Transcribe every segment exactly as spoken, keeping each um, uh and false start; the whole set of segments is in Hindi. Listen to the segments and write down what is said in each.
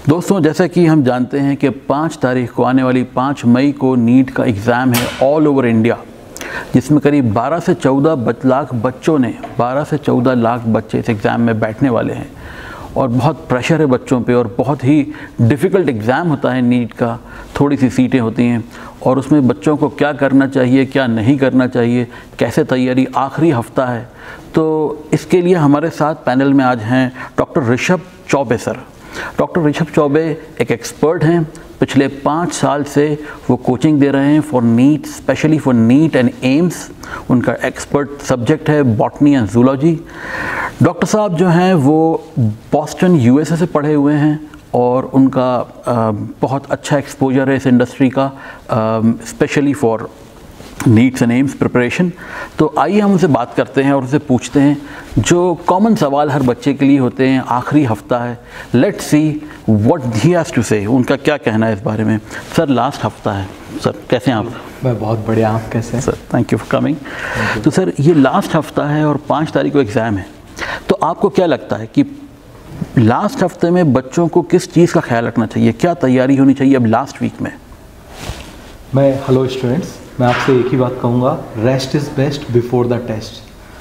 दोस्तों, जैसा कि हम जानते हैं कि पाँच तारीख को आने वाली पाँच मई को नीट का एग्ज़ाम है ऑल ओवर इंडिया, जिसमें करीब बारह से चौदह लाख बच्चों ने बारह से चौदह लाख बच्चे इस एग्ज़ाम में बैठने वाले हैं और बहुत प्रेशर है बच्चों पे और बहुत ही डिफ़िकल्ट एग्ज़ाम होता है नीट का। थोड़ी सी सीटें होती हैं और उसमें बच्चों को क्या करना चाहिए, क्या नहीं करना चाहिए, कैसे तैयारी, आखिरी हफ्ता है। तो इसके लिए हमारे साथ पैनल में आज हैं doctor Rishabh Choubey sir. Doctor Rishabh Choubey एक एक्सपर्ट हैं। पिछले पाँच साल से वो कोचिंग दे रहे हैं for NEET, specially for NEET and AIIMS. उनका एक्सपर्ट सब्जेक्ट है बॉटनी एंड जूलॉजी। डॉक्टर साहब जो हैं वो बॉस्टन यूएसए से पढ़े हुए हैं और उनका आ, बहुत अच्छा एक्सपोजर है इस इंडस्ट्री का, specially for NEETs and AIIMS preparation. तो आइए हम उनसे बात करते हैं और उनसे पूछते हैं जो कॉमन सवाल हर बच्चे के लिए होते हैं। आखिरी हफ्ता है, let's see what he has to say. उनका क्या कहना है इस बारे में। सर, लास्ट हफ्ता है। सर, कैसे हैं आप? मैं बहुत बढ़िया, आप कैसे हैं? Sir, thank you for coming. तो सर, ये लास्ट हफ्ता है और पाँच तारीख को एग्ज़ाम है, तो आपको क्या लगता है कि लास्ट हफ्ते में बच्चों को किस चीज़ का ख्याल रखना चाहिए, क्या तैयारी होनी चाहिए अब लास्ट वीक में? मैं हेलो स्टूडेंट्स, मैं आपसे एक ही बात कहूँगा, rest is best before the test.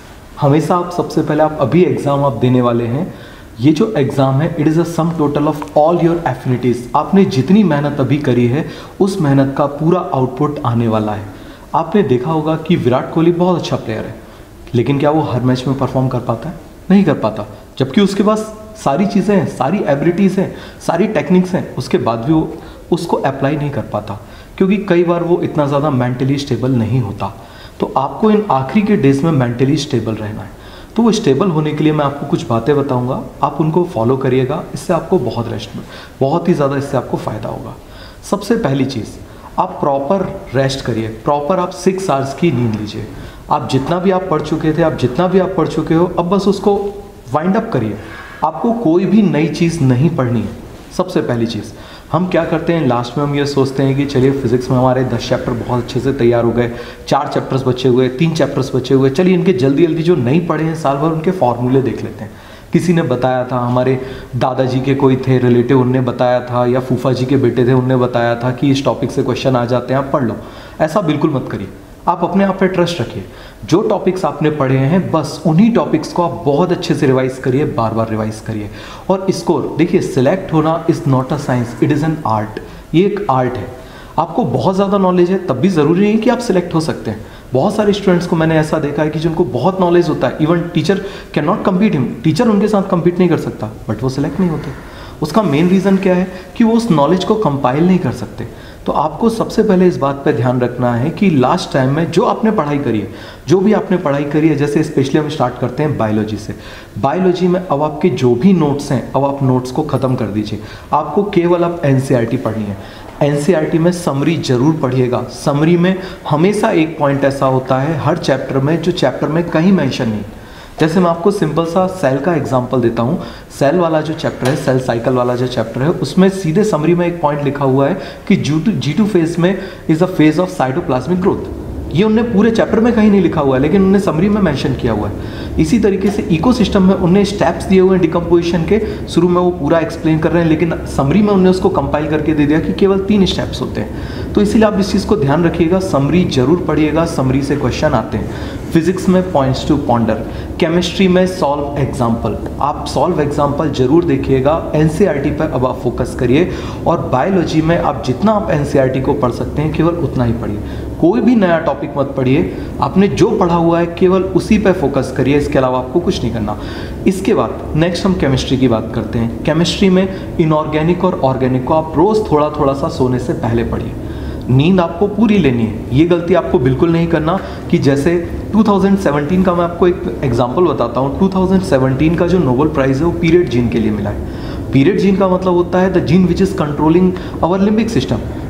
हमेशा आप सबसे पहले आप अभी एग्ज़ाम आप देने वाले हैं, ये जो एग्ज़ाम है it is a sum total of all your affinities. आपने जितनी मेहनत अभी करी है उस मेहनत का पूरा आउटपुट आने वाला है। आपने देखा होगा कि विराट कोहली बहुत अच्छा प्लेयर है, लेकिन क्या वो हर मैच में परफॉर्म कर पाता है? नहीं कर पाता। जबकि उसके पास सारी चीज़ें हैं, सारी एबिलिटीज़ हैं, सारी टेक्निक्स हैं, उसके बाद भी वो उसको अप्लाई नहीं कर पाता, क्योंकि कई बार वो इतना ज़्यादा मेंटली स्टेबल नहीं होता। तो आपको इन आखिरी के डेज में मेंटली स्टेबल रहना है। तो वो स्टेबल होने के लिए मैं आपको कुछ बातें बताऊंगा, आप उनको फॉलो करिएगा। इससे आपको बहुत रेस्ट में बहुत ही ज़्यादा इससे आपको फ़ायदा होगा। सबसे पहली चीज़, आप प्रॉपर रेस्ट करिए, प्रॉपर आप सिक्स आवर्स की नींद लीजिए। आप जितना भी आप पढ़ चुके थे, आप जितना भी आप पढ़ चुके हो, अब बस उसको वाइंड अप करिए। आपको कोई भी नई चीज़ नहीं पढ़नी है। सबसे पहली चीज़, हम क्या करते हैं लास्ट में हम ये सोचते हैं कि चलिए फिजिक्स में हमारे दस चैप्टर बहुत अच्छे से तैयार हो गए, चार चैप्टर्स बचे हुए, तीन चैप्टर्स बचे हुए, चलिए इनके जल्दी जल्दी जो नहीं पढ़े हैं साल भर उनके फॉर्मूले देख लेते हैं। किसी ने बताया था, हमारे दादाजी के कोई थे रिलेटिव, उनने बताया था, या फूफा जी के बेटे थे, उनने बताया था कि इस टॉपिक से क्वेश्चन आ जाते हैं, आप पढ़ लो। ऐसा बिल्कुल मत करिए। आप अपने आप पे ट्रस्ट रखिए। जो टॉपिक्स आपने पढ़े हैं बस उन्हीं टॉपिक्स को आप बहुत अच्छे से रिवाइज करिए, बार बार रिवाइज करिए। और स्कोर देखिए, सिलेक्ट होना is not a science, it is an art. ये एक आर्ट है। आपको बहुत ज़्यादा नॉलेज है तब भी ज़रूरी नहीं कि आप सिलेक्ट हो सकते हैं। बहुत सारे स्टूडेंट्स को मैंने ऐसा देखा है कि जिनको बहुत नॉलेज होता है, even teacher can not compete him, teacher उनके साथ कम्पीट नहीं कर सकता, बट वो सिलेक्ट नहीं होते। उसका मेन रीज़न क्या है कि वो उस नॉलेज को कंपाइल नहीं कर सकते। तो आपको सबसे पहले इस बात पे ध्यान रखना है कि लास्ट टाइम में जो आपने पढ़ाई करी है, जो भी आपने पढ़ाई करी है, जैसे स्पेशली हम स्टार्ट करते हैं बायोलॉजी से। बायोलॉजी में अब आपके जो भी नोट्स हैं, अब आप नोट्स को ख़त्म कर दीजिए। आपको केवल अब एनसीईआरटी पढ़नी है। एनसीईआरटी में समरी जरूर पढ़िएगा। समरी में हमेशा एक पॉइंट ऐसा होता है हर चैप्टर में जो चैप्टर में कहीं मेंशन नहीं। जैसे मैं आपको सिंपल सा सेल का एग्जांपल देता हूँ। सेल वाला जो चैप्टर है, सेल साइकिल वाला जो चैप्टर है, उसमें सीधे समरी में एक पॉइंट लिखा हुआ है कि G two G two phase में is a phase of cytoplasmic growth. ये उनने पूरे चैप्टर में कहीं नहीं लिखा हुआ है, लेकिन उन्होंने समरी में मेंशन किया हुआ है। इसी तरीके से इकोसिस्टम में उन्हें स्टेप्स दिए हुए हैं डिकम्पोजिशन के, शुरू में वो पूरा एक्सप्लेन कर रहे हैं, लेकिन समरी में उन्होंने उसको कंपाइल करके दे दिया कि केवल तीन स्टेप्स होते हैं। तो इसीलिए आप इस चीज़ को ध्यान रखिएगा, समरी जरूर पढ़िएगा, समरी से क्वेश्चन आते हैं। फिजिक्स में पॉइंट्स टू पॉन्डर, केमिस्ट्री में सॉल्व एग्जाम्पल, आप सॉल्व एग्जाम्पल जरूर देखिएगा। एनसीईआरटी पर अब आप फोकस करिए। और बायोलॉजी में आप जितना आप एनसीईआरटी को पढ़ सकते हैं केवल उतना ही पढ़िए। कोई भी नया टॉपिक मत पढ़िए, आपने जो पढ़ा हुआ है केवल उसी पे फोकस करिए, इसके अलावा आपको कुछ नहीं करना। इसके बाद नेक्स्ट हम केमिस्ट्री की बात करते हैं। केमिस्ट्री में इनऑर्गेनिक और ऑर्गेनिक को आप रोज़ थोड़ा थोड़ा सा सोने से पहले पढ़िए। नींद आपको पूरी लेनी है। ये गलती आपको बिल्कुल नहीं करना कि जैसे दो हज़ार सत्रह का मैं आपको एक एग्जांपल बताता हूँ। दो हज़ार सत्रह का जो नोबेल प्राइज़ है वो पीरियड जीन के लिए मिला है। पीरियड जीन का मतलब होता है the gene which is controlling our limbic system.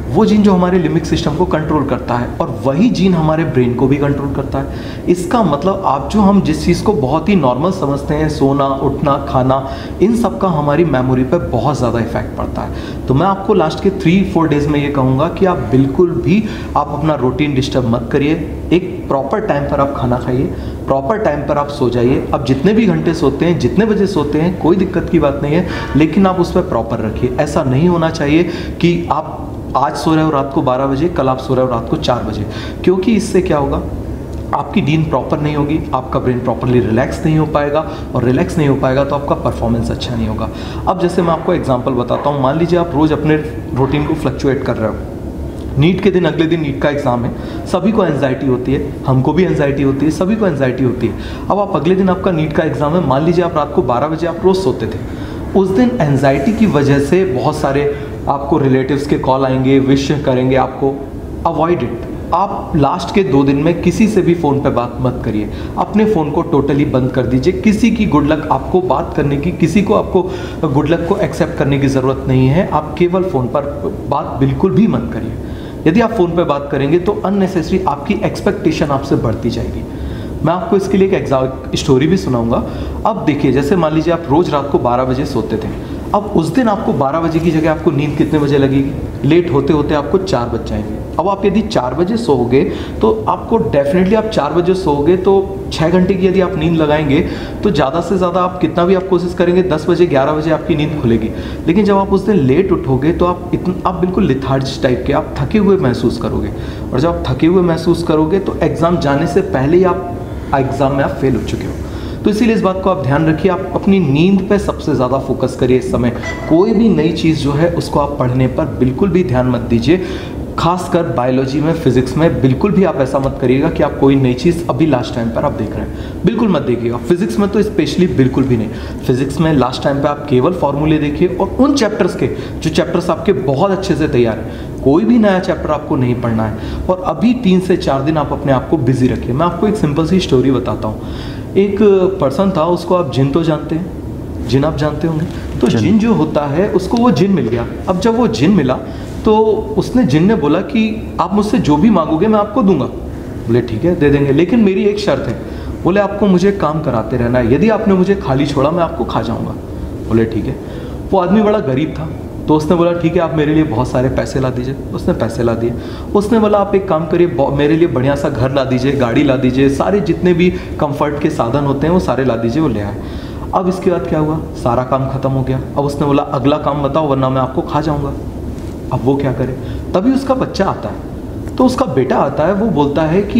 वो जीन जो हमारे लिम्बिक सिस्टम को कंट्रोल करता है, और वही जीन हमारे ब्रेन को भी कंट्रोल करता है। इसका मतलब आप जो हम जिस चीज़ को बहुत ही नॉर्मल समझते हैं, सोना, उठना, खाना, इन सब का हमारी मेमोरी पे बहुत ज़्यादा इफेक्ट पड़ता है। तो मैं आपको लास्ट के थ्री फोर डेज में ये कहूँगा कि आप बिल्कुल भी आप अपना रूटीन डिस्टर्ब मत करिए। एक प्रॉपर टाइम पर आप खाना खाइए, प्रॉपर टाइम पर आप सो जाइए। आप जितने भी घंटे सोते हैं, जितने बजे सोते हैं, कोई दिक्कत की बात नहीं है, लेकिन आप उस पर प्रॉपर रखिए। ऐसा नहीं होना चाहिए कि आप आज सो रहे हो रात को बारह बजे, कल आप सो रहे हो रात को चार बजे, क्योंकि इससे क्या होगा, आपकी नींद प्रॉपर नहीं होगी, आपका ब्रेन प्रॉपरली रिलैक्स नहीं हो पाएगा, और रिलैक्स नहीं हो पाएगा तो आपका परफॉर्मेंस अच्छा नहीं होगा। अब जैसे मैं आपको एग्जांपल बताता हूँ, मान लीजिए आप रोज़ अपने रूटीन को फ्लक्चुएट कर रहे हो। नीट के दिन, अगले दिन नीट का एग्जाम है, सभी को एंजाइटी होती है, हमको भी एंजाइटी होती है, सभी को एंजाइटी होती है। अब आप अगले दिन आपका नीट का एग्जाम है, मान लीजिए आप रात को बारह बजे आप रोज़ सोते थे, उस दिन एंजाइटी की वजह से बहुत सारे आपको रिलेटिव्स के कॉल आएंगे, विश करेंगे आपको। Avoid it. आप लास्ट के दो दिन में किसी से भी फ़ोन पे बात मत करिए, अपने फ़ोन को टोटली बंद कर दीजिए। किसी की गुड लक आपको बात करने की, किसी को आपको गुड लक को एक्सेप्ट करने की ज़रूरत नहीं है। आप केवल फ़ोन पर बात बिल्कुल भी मत करिए। यदि आप फ़ोन पे बात करेंगे तो अननेसेसरी आपकी एक्सपेक्टेशन आपसे बढ़ती जाएगी। मैं आपको इसके लिए एक एग्जाम स्टोरी भी सुनाऊंगा। अब देखिए, जैसे मान लीजिए आप रोज़ रात को बारह बजे सोते थे, अब उस दिन आपको बारह बजे की जगह आपको नींद कितने बजे लगेगी? लेट होते होते आपको चार बज जाएंगे। अब आप यदि चार बजे सोओगे तो आपको डेफिनेटली, आप चार बजे सोओगे तो छः घंटे की यदि आप नींद लगाएंगे तो ज़्यादा से ज़्यादा आप कितना भी आप कोशिश करेंगे दस बजे ग्यारह बजे आपकी नींद खुलेगी। लेकिन जब आप उस दिन लेट उठोगे तो आप इतना आप बिल्कुल लिथार्जिक टाइप के, आप थके हुए महसूस करोगे, और जब आप थके हुए महसूस करोगे तो एग्ज़ाम जाने से पहले ही आप एग्ज़ाम में आप फेल हो चुके हो। तो इसीलिए इस बात को आप ध्यान रखिए, आप अपनी नींद पे सबसे ज़्यादा फोकस करिए इस समय। कोई भी नई चीज़ जो है उसको आप पढ़ने पर बिल्कुल भी ध्यान मत दीजिए, खासकर बायोलॉजी में, फिजिक्स में बिल्कुल भी आप ऐसा मत करिएगा कि आप कोई नई चीज़ अभी लास्ट टाइम पर आप देख रहे हैं, बिल्कुल मत देखिएगा। फिजिक्स में तो स्पेशली बिल्कुल भी नहीं। फिजिक्स में लास्ट टाइम पे आप केवल फॉर्मूले देखिए, और उन चैप्टर्स के जो चैप्टर्स आपके बहुत अच्छे से तैयार हैं। कोई भी नया चैप्टर आपको नहीं पढ़ना है, और अभी तीन से चार दिन आप अपने आप को बिजी रखिए। मैं आपको एक सिंपल सी स्टोरी बताता हूँ। एक पर्सन था, उसको आप जिन तो जानते हैं, जिन आप जानते होंगे। तो जिन जो होता है उसको वो जिन मिल गया। अब जब वो जिन मिला तो उसने जिन ने बोला कि आप मुझसे जो भी मांगोगे मैं आपको दूंगा। बोले ठीक है, दे देंगे, लेकिन मेरी एक शर्त है। बोले आपको मुझे काम कराते रहना है, यदि आपने मुझे खाली छोड़ा मैं आपको खा जाऊंगा। बोले ठीक है। वो आदमी बड़ा गरीब था, तो उसने बोला ठीक है, आप मेरे लिए बहुत सारे पैसे ला दीजिए। उसने पैसे ला दिए। उसने बोला आप एक काम करिए, मेरे लिए बढ़िया सा घर ला दीजिए, गाड़ी ला दीजिए, सारे जितने भी कंफर्ट के साधन होते हैं वो सारे ला दीजिए। वो ले आए। अब इसके बाद क्या हुआ, सारा काम खत्म हो गया। अब उसने बोला अगला काम बताओ वरना मैं आपको खा जाऊंगा। अब वो क्या करे, तभी उसका बच्चा आता है। तो उसका बेटा आता है, वो बोलता है कि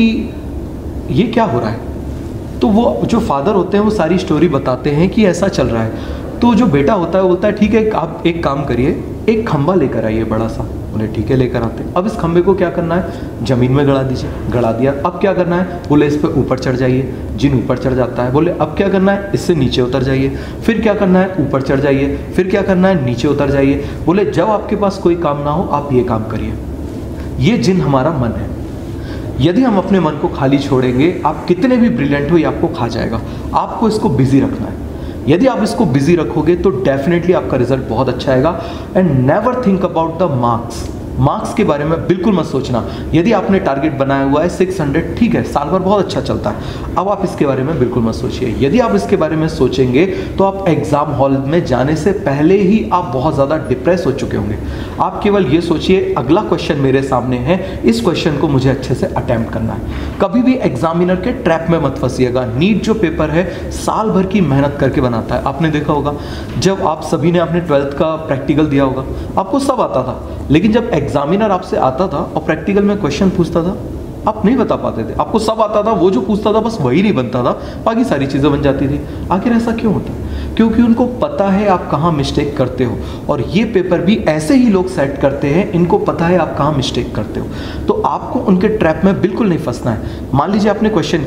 ये क्या हो रहा है। तो वो जो फादर होते हैं वो सारी स्टोरी बताते हैं कि ऐसा चल रहा है। तो जो बेटा होता है वो बोलता है ठीक है, आप एक काम करिए, एक खंबा लेकर आइए बड़ा सा। बोले ठीक है, लेकर आते। अब इस खंबे को क्या करना है, जमीन में गड़ा दीजिए। गड़ा दिया। अब क्या करना है, बोले इस पर ऊपर चढ़ जाइए। जिन ऊपर चढ़ जाता है। बोले अब क्या करना है, इससे नीचे उतर जाइए। फिर क्या करना है, ऊपर चढ़ जाइए। फिर क्या करना है, नीचे उतर जाइए। बोले जब आपके पास कोई काम ना हो आप ये काम करिए। ये जिन हमारा मन है। यदि हम अपने मन को खाली छोड़ेंगे, आप कितने भी ब्रिलियंट हो ये आपको खा जाएगा। आपको इसको बिजी रखना है। यदि आप इसको बिजी रखोगे तो डेफिनेटली आपका रिजल्ट बहुत अच्छा आएगा। And never think about the marks. Marks के बारे में बिल्कुल मत सोचना। यदि आपने टारगेट बनाया हुआ है छह सौ, ठीक है, साल भर बहुत अच्छा चलता है, अब आप इसके बारे में बिल्कुल मत सोचिए। यदि आप इसके बारे में सोचेंगे तो आप एग्जाम हॉल में जाने से पहले ही आप बहुत ज़्यादा डिप्रेस हो चुके होंगे। आप केवल ये सोचिए अगला क्वेश्चन मेरे सामने है, इस क्वेश्चन को मुझे अच्छे से अटेम्प्ट करना है। कभी भी एग्जामिनर के ट्रैप में मत फंसिएगा। नीट जो पेपर है साल भर की मेहनत करके बनाता है। आपने देखा होगा, जब आप सभी ने आपने ट्वेल्थ का प्रैक्टिकल दिया होगा, आपको सब आता था, लेकिन जब एग्जामिनर आपसे आता था और प्रैक्टिकल में क्वेश्चन पूछता था, आप नहीं बता पाते थे। आपको सब आता था, वो जो पूछता था बस वही नहीं बनता था, बाकी सारी चीज़ें बन जाती थी। आखिर ऐसा क्यों होता है? क्योंकि उनको पता है आप कहाँ मिस्टेक करते हो। और ये पेपर भी ऐसे ही लोग सेट करते हैं, इनको पता है आप कहाँ मिस्टेक करते हो। तो आपको उनके ट्रैप में बिल्कुल नहीं फंसना है। मान लीजिए आपने क्वेश्चन किया,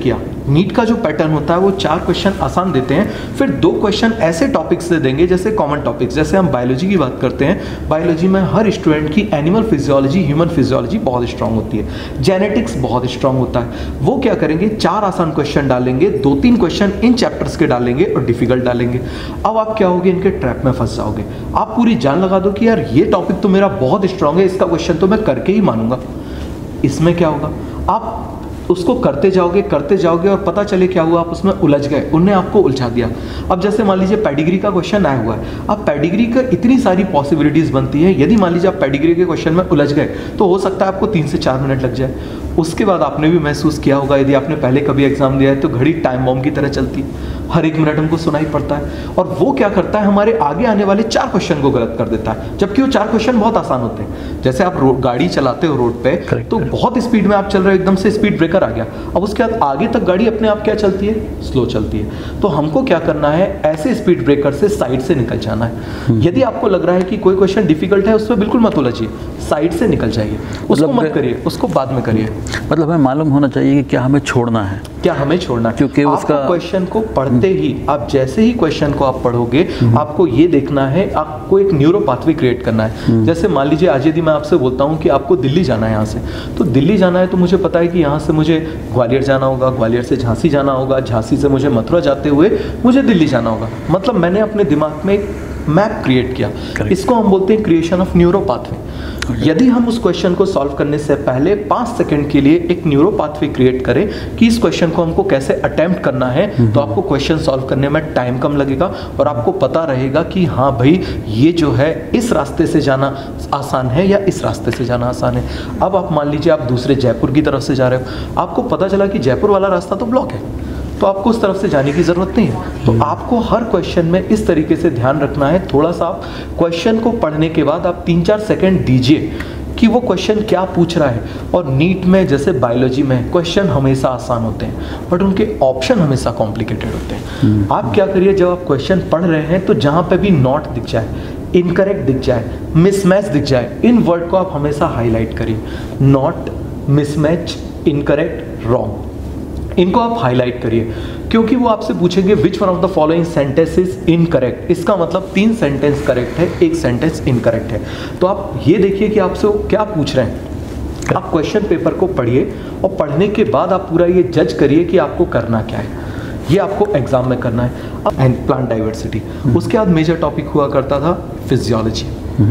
नीट का जो पैटर्न होता है वो चार क्वेश्चन आसान देते हैं, फिर दो क्वेश्चन ऐसे टॉपिक से देंगे जैसे कॉमन टॉपिक्स। जैसे हम बायोलॉजी की बात करते हैं, बायोलॉजी में हर स्टूडेंट की एनिमल फिजियोलॉजी, ह्यूमन फिजियोलॉजी बहुत स्ट्रांग होती है, जेनेटिक्स बहुत स्ट्रांग होता है। वो क्या करेंगे, चार आसान क्वेश्चन डालेंगे, दो तीन क्वेश्चन इन चैप्टर्स के डालेंगे और डिफिकल्ट डालेंगे। अब आप क्या होगे, इनके ट्रैप में फंस जाओगे। आप पूरी जान लगा दो कि यार ये टॉपिक तो मेरा बहुत स्ट्रांग है, इसका क्वेश्चन तो मैं करके ही मानूंगा। इसमें क्या होगा, आप उसको करते जाओगे करते जाओगे और पता चले क्या हुआ, आप उसमें उलझ गए, उनने आपको उलझा दिया। अब जैसे मान लीजिए पेडिग्री का क्वेश्चन आया हुआ है, अब पेडिग्री का इतनी सारी पॉसिबिलिटीज बनती है, यदि मान लीजिए आप पेडिग्री के क्वेश्चन में उलझ गए तो हो सकता है आपको तीन से चार मिनट लग जाए। उसके बाद आपने भी महसूस किया होगा, यदि आपने पहले कभी एग्जाम दिया है तो घड़ी टाइम बॉम्ब की तरह चलती है, हर एक मिनट हमको सुनाई पड़ता है, और वो क्या करता है, हमारे आगे आने वाले चार क्वेश्चन को गलत कर देता है, जबकि वो चार क्वेश्चन बहुत आसान होते हैं। जैसे आप गाड़ी चलाते हो रोड पे, तो बहुत स्पीड में आप चल रहे हो, एकदम से स्पीड ब्रेकर आ गया, अब उसके बाद आगे तक गाड़ी अपने आप क्या चलती है, स्लो चलती है। तो हमको क्या करना है, ऐसे स्पीड ब्रेकर से साइड से निकल जाना है। यदि आपको लग रहा है कि कोई क्वेश्चन डिफिकल्ट है, उसमें बिल्कुल मत उलझिए, साइड से निकल जाइए, उसको मत करिए, उसको बाद में करिए। मतलब हमें मालूम होना चाहिए कि क्या हमें छोड़ना है, क्या हमें छोड़ना है, क्योंकि उसका क्वेश्चन को पढ़ते ही, आप जैसे ही क्वेश्चन को आप पढ़ोगे, आपको ये देखना है, आपको एक न्यूरो पाथवे क्रिएट करना है। जैसे मान लीजिए आज यदि मैं आपसे बोलता हूँ कि आपको दिल्ली जाना है, यहाँ से तो दिल्ली जाना है, तो मुझे पता है कि यहाँ से मुझे ग्वालियर जाना होगा, ग्वालियर से झांसी जाना होगा, झांसी से मुझे मथुरा जाते हुए मुझे दिल्ली जाना होगा। मतलब मैंने अपने दिमाग में एक मैप क्रिएट किया, इसको हम बोलते हैं क्रिएशन ऑफ न्यूरो पाथवे। यदि हम उस क्वेश्चन को सॉल्व करने से पहले पाँच सेकंड के लिए एक न्यूरो पाथवे क्रिएट करें कि इस क्वेश्चन को हमको कैसे अटेम्प्ट करना है, तो आपको क्वेश्चन सॉल्व करने में टाइम कम लगेगा और आपको पता रहेगा कि हाँ भाई ये जो है इस रास्ते से जाना आसान है या इस रास्ते से जाना आसान है। अब आप मान लीजिए आप दूसरे जयपुर की तरफ से जा रहे हो, आपको पता चला कि जयपुर वाला रास्ता तो ब्लॉक है, तो आपको उस तरफ से जाने की ज़रूरत नहीं है। तो आपको हर क्वेश्चन में इस तरीके से ध्यान रखना है। थोड़ा सा आप क्वेश्चन को पढ़ने के बाद आप तीन चार सेकंड दीजिए कि वो क्वेश्चन क्या पूछ रहा है। और नीट में जैसे बायोलॉजी में क्वेश्चन हमेशा आसान होते हैं, बट उनके ऑप्शन हमेशा कॉम्प्लिकेटेड होते हैं। आप क्या करिए, जब आप क्वेश्चन पढ़ रहे हैं तो जहाँ पे भी नॉट दिख जाए, इनकरेक्ट दिख जाए, मिसमैच दिख जाए, इन वर्ड को आप हमेशा हाईलाइट करिए। नॉट, मिसमैच, इनकरेक्ट, रॉन्ग, इनको आप हाईलाइट करिए, क्योंकि वो आपसे पूछेंगे which one of the following sentence is incorrect. इसका मतलब तीन सेंटेंस करेक्ट है, एक सेंटेंस इनकरेक्ट है। तो आप ये देखिए कि आपसे वो क्या पूछ रहे हैं। आप क्वेश्चन पेपर को पढ़िए और पढ़ने के बाद आप पूरा ये जज करिए कि आपको करना क्या है, ये आपको एग्जाम में करना है। अब एंड प्लांट डाइवर्सिटी, उसके बाद मेजर टॉपिक हुआ करता था फिजियोलॉजी।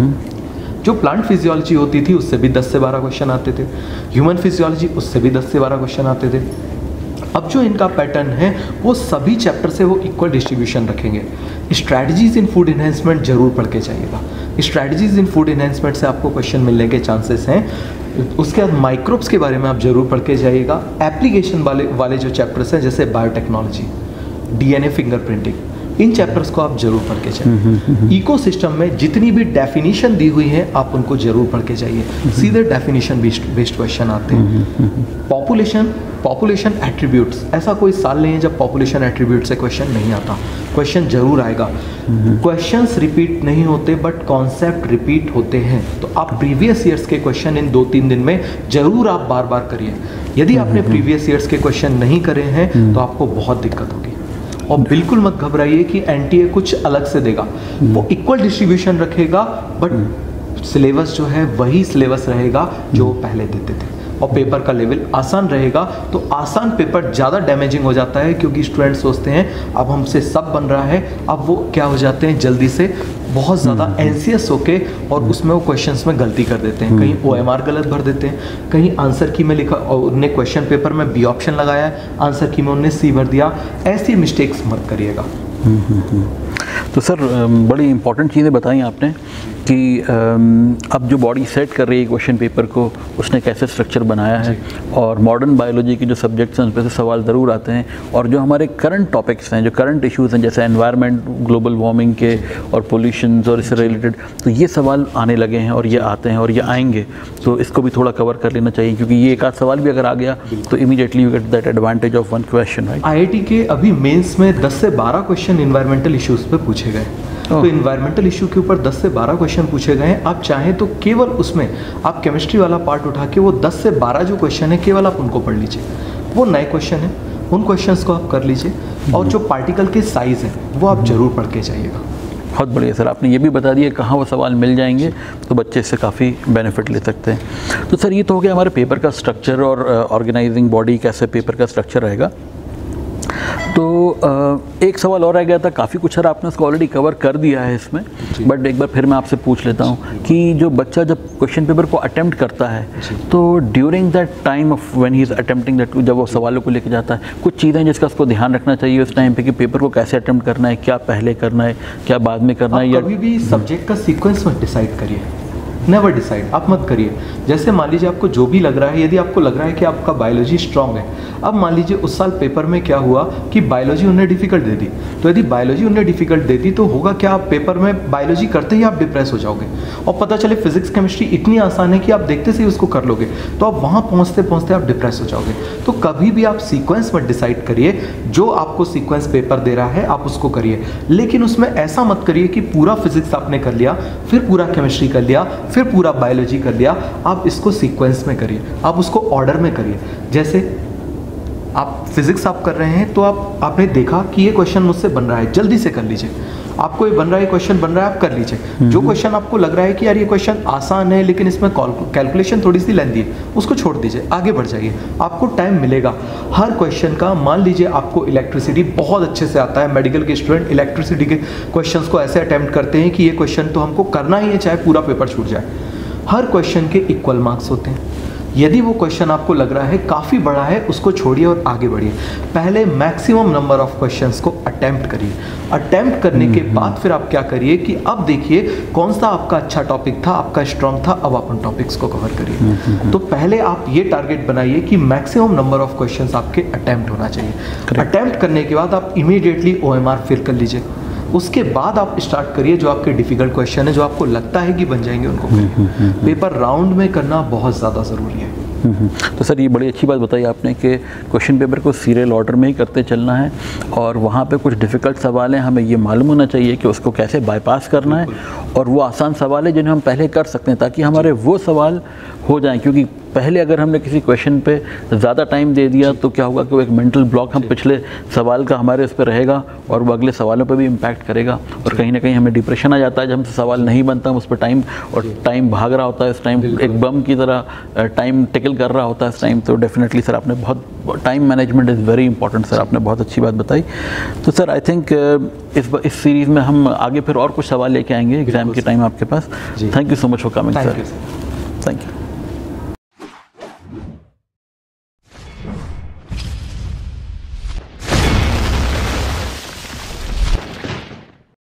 जो प्लांट फिजियोलॉजी होती थी उससे भी दस से बारह क्वेश्चन आते थे, ह्यूमन फिजियोलॉजी उससे भी दस से बारह क्वेश्चन आते थे। अब जो इनका पैटर्न है वो सभी चैप्टर से वो इक्वल डिस्ट्रीब्यूशन रखेंगे। स्ट्रैटेजीज इन फूड इन्हेंसमेंट जरूर पढ़ के जाइएगा, स्ट्रैटेजीज इन फूड इन्हेंसमेंट से आपको क्वेश्चन मिलने के चांसेस हैं। उसके बाद माइक्रोब्स के बारे में आप जरूर पढ़ के जाइएगा। एप्लीकेशन वाले वाले जो चैप्टर्स हैं जैसे बायोटेक्नोलॉजी, डीएनए फिंगरप्रिंटिंग, इन चैप्टर्स को आप जरूर पढ़ के जाइए। इकोसिस्टम में जितनी भी डेफिनेशन दी हुई है आप उनको जरूर पढ़ के जाइए, सीधे डेफिनेशन बेस्ड क्वेश्चन आते हैं। पॉपुलेशन पॉपुलेशन एट्रीब्यूट्स, ऐसा कोई साल नहीं है जब पॉपुलेशन एट्रीब्यूट से क्वेश्चन नहीं आता, क्वेश्चन जरूर आएगा। क्वेश्चंस रिपीट नहीं होते बट कॉन्सेप्ट रिपीट होते हैं। तो आप प्रीवियस ईयर्स के क्वेश्चन इन दो तीन दिन में जरूर आप बार बार करिए। यदि आपने प्रीवियस ईयर्स के क्वेश्चन नहीं करे हैं तो आपको बहुत दिक्कत होगी। और बिल्कुल मत घबराइए कि एनटीए कुछ अलग से देगा, वो इक्वल डिस्ट्रीब्यूशन रखेगा बट सिलेबस जो है वही सिलेबस रहेगा जो वो पहले देते थे, और पेपर का लेवल आसान रहेगा। तो आसान पेपर ज़्यादा डैमेजिंग हो जाता है क्योंकि स्टूडेंट सोचते हैं अब हमसे सब बन रहा है, अब वो क्या हो जाते हैं जल्दी से बहुत ज़्यादा एंसियस होके और उसमें वो क्वेश्चंस में गलती कर देते हैं। कहीं ओएमआर गलत भर देते हैं, कहीं आंसर की में लिखा और उन्हें क्वेश्चन पेपर में बी ऑप्शन लगाया है, आंसर की में उन्हें सी भर दिया। ऐसी मिस्टेक्स मत करिएगा। तो सर बड़ी इंपॉर्टेंट चीज़ें बताई आपने कि अब जो बॉडी सेट कर रही है क्वेश्चन पेपर को, उसने कैसे स्ट्रक्चर बनाया है, और मॉडर्न बायोलॉजी के जो सब्जेक्ट्स हैं उन पर से सवाल ज़रूर आते हैं। और जो हमारे करंट टॉपिक्स हैं, जो करंट इश्यूज़ हैं जैसे एनवायरनमेंट, ग्लोबल वार्मिंग के और पोल्यूशन और इससे रिलेटेड, तो ये सवाल आने लगे हैं और ये आते हैं और ये आएंगे, तो इसको भी थोड़ा कवर कर लेना चाहिए क्योंकि ये एक आध सवाल भी अगर आ गया तो immediately you get that advantage of one question, right. IIT के अभी मेंस में दस से बारह क्वेश्चन इन्वायरमेंटल इश्यूज़ पे पूछे गए। तो इन्वायरमेंटल इशू के ऊपर दस से बारह क्वेश्चन पूछे गए हैं। आप चाहें तो केवल उसमें आप केमिस्ट्री वाला पार्ट उठा के वो दस से बारह जो क्वेश्चन है केवल आप उनको पढ़ लीजिए, वो नए क्वेश्चन है। उन क्वेश्चंस को आप कर लीजिए और जो पार्टिकल के साइज़ हैं वो आप ज़रूर पढ़ के जाइएगा। बहुत बढ़िया सर, आपने ये भी बता दिया कहाँ वो सवाल मिल जाएंगे, तो बच्चे इससे काफ़ी बेनिफिट ले सकते हैं। तो सर ये तो हो गया हमारे पेपर का स्ट्रक्चर और ऑर्गेनाइजिंग बॉडी कैसे पेपर का स्ट्रक्चर रहेगा। तो एक सवाल और रह गया था, काफ़ी कुछ सर आपने उसको ऑलरेडी कवर कर दिया है इसमें, बट एक बार फिर मैं आपसे पूछ लेता हूँ कि जो बच्चा जब क्वेश्चन पेपर को अटेम्प्ट करता है तो during that time of when he is attempting that, जब वो सवालों को लेके जाता है, कुछ चीज़ें जिसका उसको ध्यान रखना चाहिए उस टाइम पे कि पेपर को कैसे अटेम्प्ट करना है, क्या पहले करना है, क्या बाद में करना है, या कभी भी सब्जेक्ट का सीक्वेंस मत डिसाइड करिए, नेवर डिसाइड, आप मत करिए। जैसे मान लीजिए आपको जो भी लग रहा है, यदि आपको लग रहा है कि आपका बायोलॉजी स्ट्रांग है, अब मान लीजिए उस साल पेपर में क्या हुआ कि बायोलॉजी उन्हें डिफिकल्ट दे दी, तो यदि बायोलॉजी उन्हें डिफिकल्ट दे दी तो होगा क्या, आप पेपर में बायोलॉजी करते ही आप डिप्रेस हो जाओगे और पता चले फिजिक्स केमिस्ट्री इतनी आसान है कि आप देखते से ही उसको कर लोगे, तो आप वहाँ पहुँचते पहुँचते आप डिप्रेस हो जाओगे। तो कभी भी आप सीक्वेंस मत डिसाइड करिए, जो आपको सीक्वेंस पेपर दे रहा है आप उसको करिए, लेकिन उसमें ऐसा मत करिए कि पूरा फिजिक्स आपने कर लिया, फिर पूरा केमिस्ट्री कर लिया, फिर पूरा बायोलॉजी कर लिया। आप इसको सीक्वेंस में करिए, आप उसको ऑर्डर में करिए। जैसे आप फिजिक्स आप कर रहे हैं तो आप आपने देखा कि ये क्वेश्चन मुझसे बन रहा है, जल्दी से कर लीजिए। आपको ये बन रहा है, क्वेश्चन बन रहा है, आप कर लीजिए। जो क्वेश्चन आपको लग रहा है कि यार ये क्वेश्चन आसान है लेकिन इसमें कैलकुलेशन थोड़ी सी लेंथी है, उसको छोड़ दीजिए, आगे बढ़ जाइए, आपको टाइम मिलेगा हर क्वेश्चन का। मान लीजिए आपको इलेक्ट्रिसिटी बहुत अच्छे से आता है, मेडिकल के स्टूडेंट इलेक्ट्रिसिटी के क्वेश्चंस को ऐसे अटेम्प्ट करते हैं कि ये क्वेश्चन तो हमको करना ही है चाहे पूरा पेपर छूट जाए। हर क्वेश्चन के इक्वल मार्क्स होते हैं। यदि वो क्वेश्चन आपको लग रहा है काफ़ी बड़ा है, उसको छोड़िए और आगे बढ़िए। पहले मैक्सिमम नंबर ऑफ क्वेश्चंस को अटेम्प्ट करिए। अटेम्प्ट करने के बाद फिर आप क्या करिए कि अब देखिए कौन सा आपका अच्छा टॉपिक था, आपका स्ट्रॉन्ग था, अब आप उन टॉपिक्स को कवर करिए। तो पहले आप ये टारगेट बनाइए कि मैक्सिमम नंबर ऑफ क्वेश्चंस आपके अटेम्प्ट होना चाहिए। अटेम्प्ट करने के बाद आप immediately O M R fill कर लीजिए। उसके बाद आप स्टार्ट करिए जो आपके डिफ़िकल्ट क्वेश्चन है, जो आपको लगता है कि बन जाएंगे, उनको करिए। पेपर राउंड में करना बहुत ज़्यादा ज़रूरी है। तो सर ये बड़ी अच्छी बात बताई आपने कि क्वेश्चन पेपर को सीरियल ऑर्डर में ही करते चलना है, और वहाँ पे कुछ डिफ़िकल्ट सवाल हैं, हमें ये मालूम होना चाहिए कि उसको कैसे बाईपास करना है, और वो आसान सवाल है जिन्हें हम पहले कर सकते हैं ताकि हमारे वो सवाल हो जाएं। क्योंकि पहले अगर हमने किसी क्वेश्चन पे ज़्यादा टाइम दे दिया तो क्या होगा कि वो एक मेंटल ब्लॉक हम पिछले सवाल का हमारे उस पर रहेगा और वो अगले सवालों पे भी इम्पैक्ट करेगा, और कहीं ना कहीं हमें डिप्रेशन आ जाता है जब हमसे सवाल नहीं बनता, हम उस पर टाइम और टाइम भाग रहा होता है, इस टाइम एक बम की तरह टाइम टिकल कर रहा होता है इस टाइम। तो डेफिनेटली सर आपने बहुत, time management is very important sir, आपने बहुत अच्छी बात बताई। तो सर आई थिंक इस इस सीरीज़ में हम आगे फिर और कुछ सवाल लेके आएंगे एग्जाम के टाइम आपके पास। Thank you so much for coming sir, thank you.